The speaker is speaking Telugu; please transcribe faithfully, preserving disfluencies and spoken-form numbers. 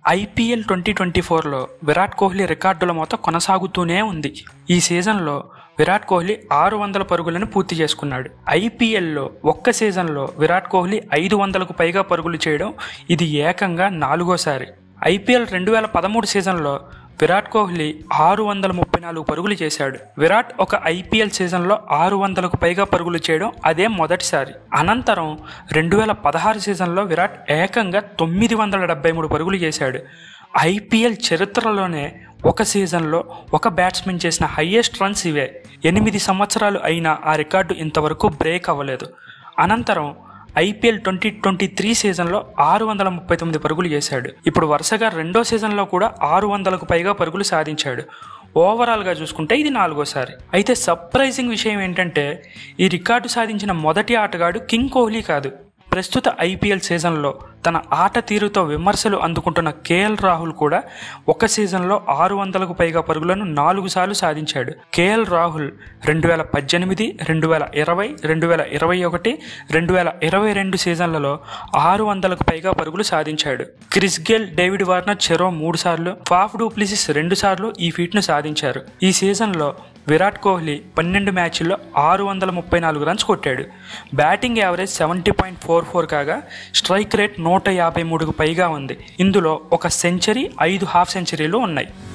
ఐపీఎల్ ట్వంటీ ట్వంటీ ఫోర్లో విరాట్ కోహ్లీ రికార్డుల మొత్తం కొనసాగుతూనే ఉంది. ఈ సీజన్లో విరాట్ కోహ్లీ ఆరు వందల పరుగులను పూర్తి చేసుకున్నాడు. ఐపీఎల్లో ఒక్క సీజన్లో విరాట్ కోహ్లీ ఐదు వందలకు పైగా పరుగులు చేయడం ఇది ఏకంగా నాలుగోసారి. ఐపీఎల్ రెండు వేల పదమూడు సీజన్లో విరాట్ కోహ్లీ ఆరు వందల ముప్పై నాలుగు పరుగులు చేశాడు. విరాట్ ఒక ఐపీఎల్ సీజన్లో ఆరు వందలకు పైగా పరుగులు చేయడం అదే మొదటిసారి. అనంతరం రెండు వేల పదహారు సీజన్లో విరాట్ ఏకంగా తొమ్మిది వందల డెబ్బై మూడు పరుగులు చేశాడు. ఐపీఎల్ చరిత్రలోనే ఒక సీజన్లో ఒక బ్యాట్స్మెన్ చేసిన హయ్యెస్ట్ రన్స్ ఇవే. ఎనిమిది సంవత్సరాలు అయినా ఆ రికార్డు ఇంతవరకు బ్రేక్ అవ్వలేదు. అనంతరం ఐపీఎల్ ట్వంటీ ట్వంటీ త్రీ సీజన్లో ఆరు వందల ముప్పై తొమ్మిది పరుగులు చేశాడు. ఇప్పుడు వరుసగా రెండో సీజన్లో కూడా ఆరు వందలకు పైగా పరుగులు సాధించాడు. ఓవరాల్గా చూసుకుంటే ఇది నాలుగోసారి. అయితే సర్ప్రైజింగ్ విషయం ఏంటంటే ఈ రికార్డు సాధించిన మొదటి ఆటగాడు కింగ్ కోహ్లీ కాదు. ప్రస్తుత ఐపీఎల్ సీజన్లో తన ఆట తీరుతో విమర్శలు అందుకుంటున్న కేఎల్ రాహుల్ కూడా ఒక సీజన్లో ఆరు వందలకు పైగా పరుగులను నాలుగు సార్లు సాధించాడు. కేఎల్ రాహుల్ రెండు వేల పద్దెనిమిది రెండు వేల ఇరవై రెండు వేల ఇరవై ఒకటి రెండు వేల ఇరవై రెండు సీజన్లలో ఆరు వందలకు పైగా పరుగులు సాధించాడు. క్రిస్ గేల్, డేవిడ్ వార్నర్ చెరో మూడు సార్లు, ఫాఫ్ డు ప్లెసిస్ రెండు సార్లు ఈ ఫీట్ను సాధించారు. ఈ సీజన్లో విరాట్ కోహ్లీ పన్నెండు మ్యాచ్ల్లో ఆరు వందల ముప్పై నాలుగు రన్స్ కొట్టాడు. Batting average seventy point four four కాగా స్ట్రైక్ రేట్ నూట యాభై మూడుకు పైగా ఉంది. ఇందులో ఒక సెంచరీ, ఐదు హాఫ్ సెంచరీలు ఉన్నాయి.